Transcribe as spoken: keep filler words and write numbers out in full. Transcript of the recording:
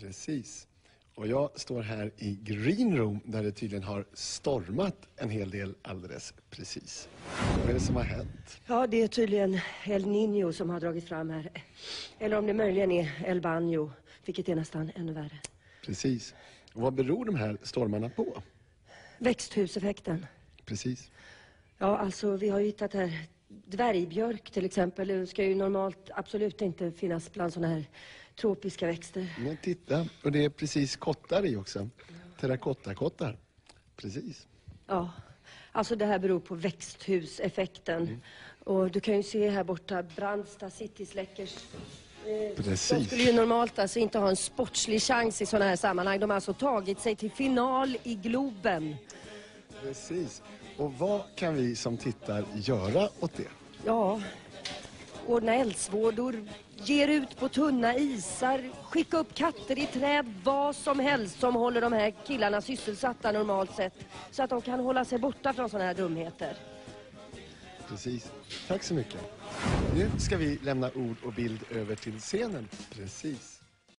Precis. Och jag står här i Green Room där det tydligen har stormat en hel del alldeles precis. Vad är det som har hänt? Ja, det är tydligen El Niño som har dragit fram här. Eller om det möjligen är El Baño, vilket är nästan ännu värre. Precis. Och vad beror de här stormarna på? Växthuseffekten. Precis. Ja, alltså vi har ju hittat här dvärgbjörk till exempel. Det ska ju normalt absolut inte finnas bland sådana här tropiska växter. Men titta, och det är precis kottar i också. Terrakottakottar. Precis. Ja, alltså det här beror på växthuseffekten. Mm. Och du kan ju se här borta Brandsta City Släckers. Eh, Precis. De skulle ju normalt alltså inte ha en sportslig chans i sådana här sammanhang. De har alltså tagit sig till final i Globen. Precis. Och vad kan vi som tittar göra åt det? Ja, ordna eldsvådor, ger ut på tunna isar, skicka upp katter i träd, vad som helst som håller de här killarna sysselsatta normalt sett. Så att de kan hålla sig borta från sådana här dumheter. Precis. Tack så mycket. Nu ska vi lämna ord och bild över till scenen. Precis.